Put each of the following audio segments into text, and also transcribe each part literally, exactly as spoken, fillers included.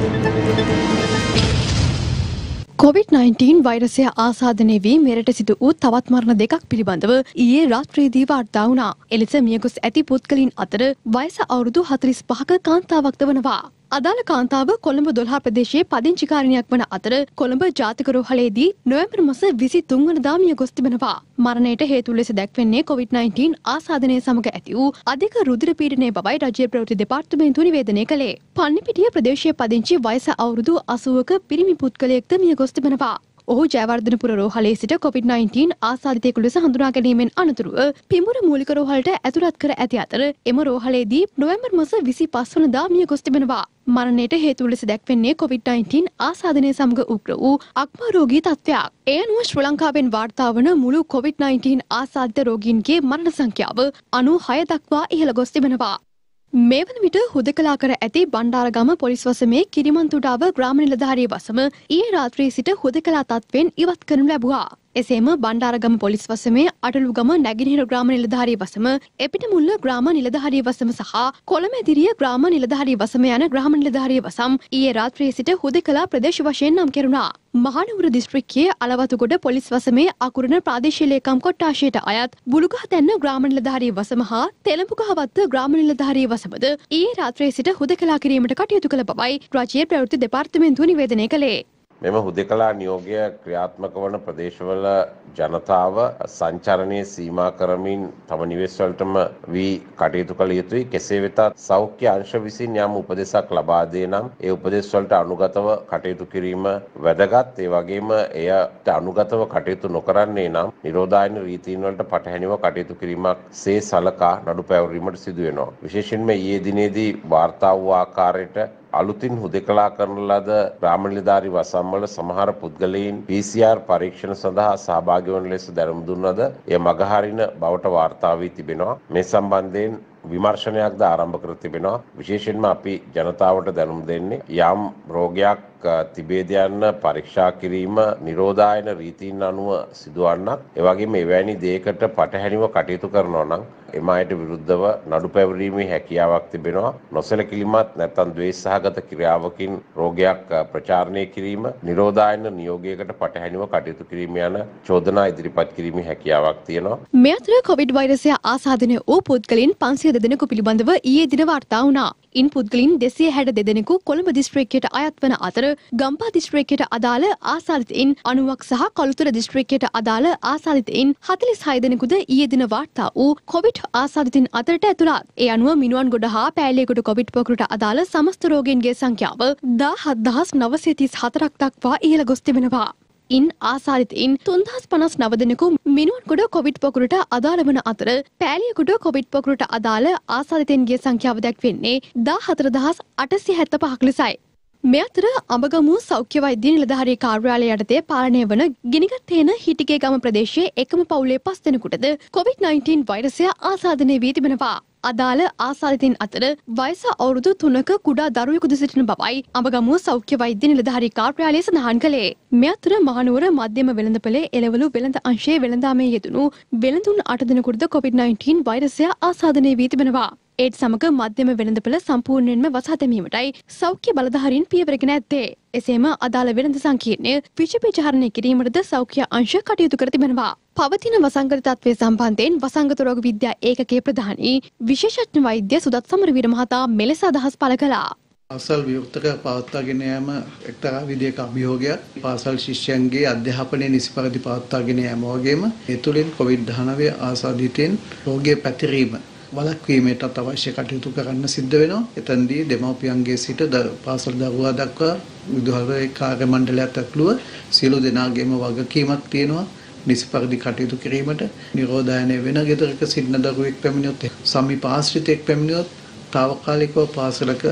Covid nineteen වෛරසය ආසාදනය වී මෙරට සිදු වූ තවත් මරණ දෙකක් පිළිබඳව ඊයේ රාත්‍රියේදී වාර්තා වුණා. එලෙස මියගොස් ඇති පුද්ගලයන් අතර වයස අවුරුදු හතළිස් පහක කාන්තාවක්ද වනවා. අදාළ කාන්තාව කොළඹ දොළහ ප්‍රදේශයේ පදිංචිකාරිනියක් වන අතර කොළඹ ජාතික රෝහලේදී නොවැම්බර් මාස විසිතුන් වනදා මිය ගොස් තිබෙනවා. මරණයට හේතු ලෙස දැක්වෙන්නේ කොවිඩ් නයින්ටීන් ආසාදනය සමග ඇති වූ අධික රුධිර පීඩනය බවයි රජයේ ප්‍රවෘත්ති දෙපාර්තමේන්තුව නිවේදනය කළේ. පන්නිපිටිය ප්‍රදේශයේ පදිංචි වයස අවුරුදු අසූවක පිරිමි පුද්ගලයෙක්ද මිය ගොස් තිබෙනවා. ඔහු ජයවර්ධනපුර රෝහලේ සිට කොවිඩ් නයින්ටීන් ආසාදිතයෙකු ලෙස හඳුනා ගැනීමෙන් අනතුරුව පිඹුර මූලික රෝහලට ඇතුළත් කර ඇති අතර එම රෝහලේදී නොවැම්බර් මාස විසිපස් වනදා මිය ගොස් තිබෙනවා. මරණයට හේතු ලෙස දැක්වෙන්නේ කොවිඩ් නයින්ටීන් ආසාදනය සමග උග්‍ර වූ අක්මා රෝගී තත්ත්වයක්. එය අනුව ශ්‍රී ලංකාවෙන් වාර්තා වන මුළු කොවිඩ් නයින්ටීන් ආසාදිත රෝගීන්ගේ මරණ සංඛ්‍යාව අනූහය දක්වා ඉහළ ගොස් තිබෙනවා. මේ වන විට හුදකලා කර ඇති බණ්ඩාරගම පොලිස් වසමේ කිරිමන්තුඩාව ග්‍රාම නිලධාරී වසම ඊයේ රාත්‍රියේ සිට හුදකලා තත්ත්වයෙන් ඉවත් කරනු ලැබුවා. එසේම බණ්ඩාරගම පොලිස් වසමේ අටලුගම නැගෙනහිර ග්‍රාම නිලධාරී වසම එපිටමුල්ල ග්‍රාම නිලධාරී වසම සහ කොළමැදිරිය ග්‍රාම නිලධාරී වසම යන ග්‍රාම නිලධාරී වසම් ඊයේ රාත්‍රියේ සිට හුදකලා ප්‍රදේශ වශයෙන් නම් කෙරුණා. මහනුවර දිස්ත්‍රික්කයේ අලවතුගොඩ පොලිස් වසමේ අකුරණ ප්‍රාදේශීය ලේකම් කොට්ටාශයට අයත් බුලුගහතැන්න ග්‍රාම නිලධාරී වසම හා තෙලඹුගහවත්ත ග්‍රාම නිලධාරී වසමද ඊයේ රාත්‍රියේ සිට හුදකලා කිරීමට කටයුතු කළ බවයි රජයේ ප්‍රවෘත්ති දෙපාර්තමේන්තුව නිවේදනය කළේ. මෙම හුදකලා නියෝගය ක්‍රියාත්මක වන ප්‍රදේශවල ජනතාව සංචරණයේ සීමා කරමින් තම නිවෙස් වලටම වී කටයුතු කළ යුතුයි. කෙසේ වෙතත් සෞඛ්‍ය අංශ විසින් යම් උපදෙසක් ලබා දේ නම් ඒ උපදෙස් වලට අනුගතව කටයුතු කිරීම වැදගත්. ඒ වගේම එයට අනුගතව කටයුතු නොකරන්නේ නම් නිරෝධායන රීතීන් වලට පටහැනිව කටයුතු කිරීමක් සේ සලකා නඩු පැවරීමට සිදු වෙනවා. විශේෂයෙන්ම ඊයේ දිනේදී වාර්තා වූ ආකාරයට අලුතින් හුදකලා කරන ලද ග්‍රාම නිලධාරී වසම් වල සමහර පුද්ගලයන් පී සී ආර් පරීක්ෂණ සඳහා සහභාගී වන ලෙස දැනුම් දුන්නද එය මගහරින බවට වාර්තා වී තිබෙනවා. මේ සම්බන්ධයෙන් විමර්ශනයක්ද ආරම්භ කර තිබෙනවා. විශේෂයෙන්ම අපි ජනතාවට දැනුම් දෙන්නේ යම් රෝගයක් තිබේද යන්න පරීක්ෂා කිරීම නිරෝධායන රීතීන් අනුව සිදුවන්නක්. ඒ වගේම එවැනි දෙයකට පටහැනිව කටයුතු කරනවා නම් එම අයට විරුද්ධව නඩු පැවරීමේ හැකියාවක් තිබෙනවා. නොසැලකිලිමත් නැත්නම් ද්වේෂසහගත ක්‍රියාවකින් රෝගයක් ප්‍රචාරණය කිරීම නිරෝධායන නියෝගයකට පටහැනිව කටයුතු කිරීම යන චෝදනා ඉදිරිපත් කිරීමේ හැකියාවක් තියෙනවා. මේ අතර කොවිඩ් වෛරසය ආසාදනය වූ පුද්ගලයන් පන්සිය දෙදෙනෙකු පිළිබඳව ඊයේ දින වාර්තා වුණා. ඉන් පුද්ගලයන් දෙසිය හැට දෙදෙනෙකු කොළඹ දිස්ත්‍රික්කයට අයත් වන අතර ගම්පහ දිස්ත්‍රික්කයට අදාළ ආසාදිතයින් අනූවක් සහ කළුතර දිස්ත්‍රික්කයට අදාළ ආසාදිතයින් හතළිස් හය දෙනෙකුද ඊයේ දින වාර්තා වූ කොවිඩ් ආසාදිතින් අතරට ඇතුළත්. ඒ අනුව මිනුවන්ගොඩ හා පෑලියගොඩ කොවිඩ් පොකුරට අදාළ සමස්ත රෝගීන්ගේ සංඛ්‍යාව දාහත් දහස් නවසිය තිස් හතරක් දක්වා ඉහළ ගොස් තිබෙනවා. ඉන් ආසාදිතයින් තුන්දහස් පනස් නව දෙනෙකු මිනුවන්ගොඩ කොවිඩ් පොකුරට අදාළ වන අතර පෑලියගොඩ කොවිඩ් පොකුරට අදාළ ආසාදිතයින්ගේ සංඛ්‍යාව දැක්වෙන්නේ දාහතර දහස් අටසිය හැත්තෑ පහක් ලෙසයි. මේ අතර අඹගමුව සෞඛ්‍ය වෛද්‍ය නිලධාරී කාර්යාලය යටතේ පාලනය වන ගිනිගත්තේන හිටිගේගම ප්‍රදේශයේ එකම පවුලේ පස් දෙනෙකුටද කොවිඩ් නයින්ටීන් වෛරසය ආසාදනය වී තිබෙනවා. අදාළ ආසාදිතින් අතර වයස අවුරුදු තුනක කුඩා දරුවෙකුද සිටින බවයි අඹගමුව සෞඛ්‍ය වෛද්‍ය නිලධාරී කාර්යාලය සඳහන් කළේ. මේ අතර මහනුවර මධ්‍යම වෙළඳපොලේ එළවලු වෙළඳ අංශයේ වෙළඳාමේ යෙදුණු වෙළඳුන් අට දෙනෙකුටද කොවිඩ් නයින්ටීන් වෛරසය ආසාදනය වී තිබෙනවා. ඒත් සමග මධ්‍යම වෙළඳපොළ සම්පූර්ණයෙන්ම වසා දැමීමටයි සෞඛ්‍ය බලධාරීන් පියවරගෙන ඇත්තේ. එසේම අදාළ වෙළඳ සංකීර්ණය විෂපීචහරණය කිරීමටද සෞඛ්‍ය අංශ කටයුතු කර තිබෙනවා. පවතින වසංගත තත්ත්වය සම්බන්ධයෙන් වසංගත රෝග විද්‍යා ඒකකයේ ප්‍රධානී විශේෂඥ වෛද්‍ය සුදත් සමරවීර මහතා මෙලෙස අදහස් පළ කළා. පාසල් විවෘතක පවත්වාගෙන යාම එක්තරා විදියක අභියෝගයක්. පාසල් ශිෂ්‍යයන්ගේ අධ්‍යාපනය නිසි පරිදි පවත්වාගෙන යාම වගේම ඒ තුළින් කොවිඩ් දහනවය ආසාදිතයින් රෝගය පැතිරීම වළක්වීමටත් අවශ්‍ය කටයුතු කරන්න සිද්ධ වෙනවා. එතෙන්දී දෙමව්පියන්ගේ සිට පාසල් දරුවා දක්වා විදුහල්පති කාර්ය මණ්ඩලයත් ඇතුළුව සියලු දෙනාගේම වගකීමක් තියෙනවා. නිසි පරිදි කටයුතු කිරීමට නිරෝධායනය වෙන ගෙදරක සිටින දරුවෙක් පැමිණියොත් සමීප ආශ්‍රිතයෙක් පැමිණියොත් තාවකාලිකව පාසලක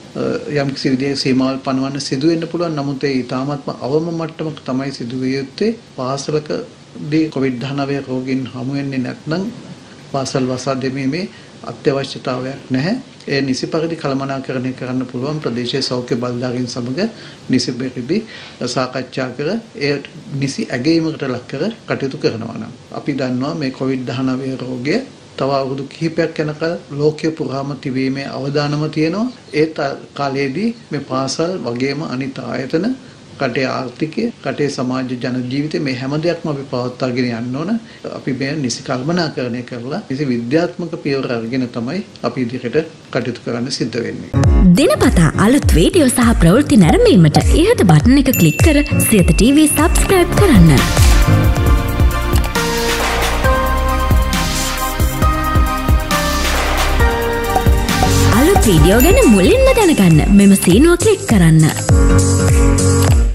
යම් කිසි විදිහේ සීමාවල් පනවන්න සිදු වෙන්න පුළුවන්. නමුත් ඒ ඊටාත්ම අවම මට්ටමක තමයි සිදු විය යුත්තේ. පාසලකදී කොවිඩ් දහනවය රෝගීන් හමු වෙන්නේ නැත්නම් පාසල් වසා දැමීමේ අත්‍යවශ්‍යතාවයක් නැහැ. ඒ නිසි පරිදි කළමනාකරණය කරන්න පුළුවන් ප්‍රදේශීය සෞඛ්‍ය බලධාරීන් සමග නිසි පරිදි සාකච්ඡා කර ඒ නිසි ඇගයීමකට ලක් කර කටයුතු කරනවා නම් අපි දන්නවා මේ කොවිඩ් දහනවය රෝගය තව අවුරුදු කිහිපයක් යනකල් ලෝකයේ පුරාම තිබීමේ අවදානම තියෙනවා. ඒ කාලයේදී මේ පාසල් වගේම අනිත් ආයතන රටේ ආර්ථිකය, රටේ සමාජ ජන ජීවිතය මේ හැම දෙයක්ම අපි පවත්වාගෙන යන්න ඕන. අපි මේ නිසි කල්පනාකරණය කරලා නිසි විද්‍යාත්මක පියවර අරගෙන තමයි අපි ඉදිරියට කටයුතු කරන්න සිද්ධ වෙන්නේ. දිනපතා අලුත් වීඩියෝ සහ ප්‍රවෘත්ති නැරඹීමට ඉහත බටන් එක ක්ලික් කර සියත ටීවී සබ්ස්ක්‍රයිබ් කරන්න. අලුත් වීඩියෝ ගැන මුලින්ම දැනගන්න මෙම සීනුව ක්ලික් කරන්න.